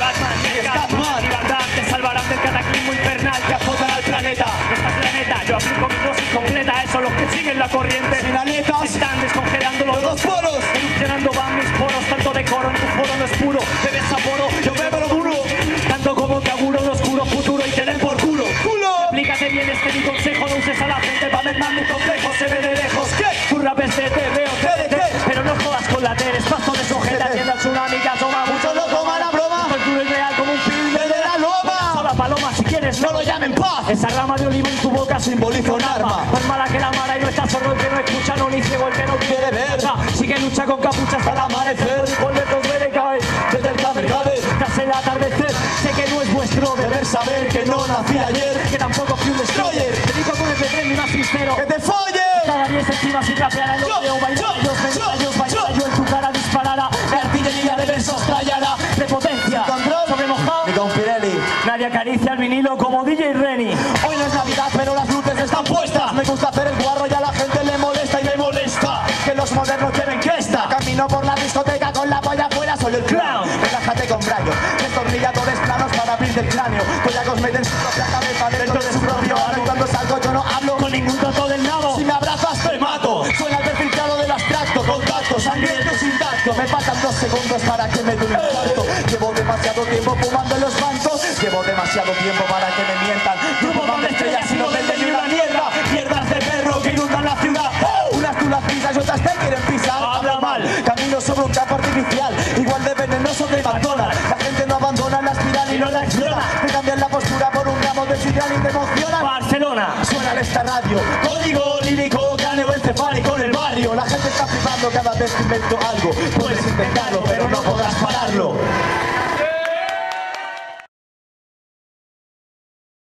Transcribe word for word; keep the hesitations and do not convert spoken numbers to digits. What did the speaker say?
Scatman, Scatman, libertad te salvarán del cataclismo infernal que azotará al planeta. Nuestra planeta, yo aplico mi dosis completa, eso los que siguen la corriente. Finaletas. Están descongelando los Los dos poros. Erupcionando van mis poros, tanto decoro en tu foro no es puro. Bebes saporo, yo bebo lo puro. Tanto como te auguro un oscuro futuro y te den por culo. ¡Culo! Explícate bien este mi consejo, no uses a la gente para mermar mi complejo, se ve de lejos. ¿Qué? Tu rap es de te veo, ¿Qué de qué? pero no jodas con la tele, espazo de sujeta, atienda el tsunami que asoma. Mucho no toma la broma. El duro y real como un film ¡El de la loma! Sola paloma, si quieres ¡No lo llamen paz! esa rama de olivo en tu boca Simboliza un arma. Más mala que la mala y no está sordo el que no escucha, no ni ciego el que no Quiere ver. Sí que lucha con capuchas hasta el amanecer. Y por dentro duele caer desde el camergade. Tras el atardecer, sé que no es vuestro deber saber que no nací ayer, que tampoco fui un destroyer. Te digo con el de mi más sincero. ¡Que te folle! Cada diez encima sin rapear el Yo, odio, bailar yo, yo, bailar yo, yo, bailar yo en tu cara disparará. La artillería de versos trayará. Prepotencia, Control. sobre mojado. Ni con Pirelli. Nadie acaricia el vinilo como D J Renny. Hoy no es Navidad, pero las luces están puestas. Me gusta hacer el guarro y a la gente le molesta y me molesta que los modernos quieren que esta. Camino por la discoteca con la polla afuera, soy el clown. Relájate con Brayo, destornilladores planos para abrirte el cráneo. Collacos meten su propia cabeza dentro de su propio ano. Y cuando salgo yo no hablo Con ningún tonto del nabo. si me abrazas te mato. Suena el perfil claro del abstracto. Contacto, sangriento sin tacto. Me faltan dos segundos para que me dé un infarto. Llevo demasiado tiempo fumando en los bancos. Llevo demasiado tiempo para que me mientan. Grupo man de estrellas y no venden ni una mierda. Mierdas de perro que inundan la ciudad. Unas tú las pisas y otras te quieren pisar. Habla mal. Camino sobre un campo artificial, igual de venenoso que McDonald's. La gente no abandona la espiral y no la acciona. Te cambian la postura por un gramo de sidral y te emocionan. Barcelona. Suena en esta radio, código lírico, cráneo encefálico en el barrio. La gente está flipando cada vez que invento algo. Puedes intentarlo, pero no podrás pararlo.